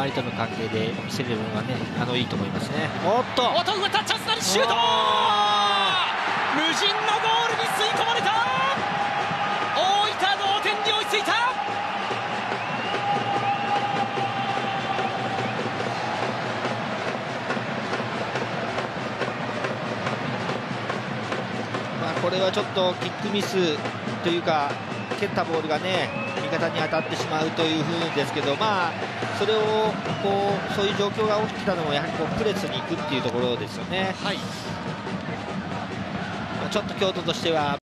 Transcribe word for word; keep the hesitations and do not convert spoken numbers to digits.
周りとの関係で見せれるのがね、あのいいと思いますね。おっと、 おと奪ったチャンスなりシュート、無人のゴールに吸い込まれた。大分同点に追いついた。 まあこれはちょっとキックミスというか、蹴ったボールがね味方に当たってしまうというふうですけど、まあそれをこうそういう状況が起きてたのもやはりこうプレスに行くっていうところですよね。 はい、 ちょっと京都としては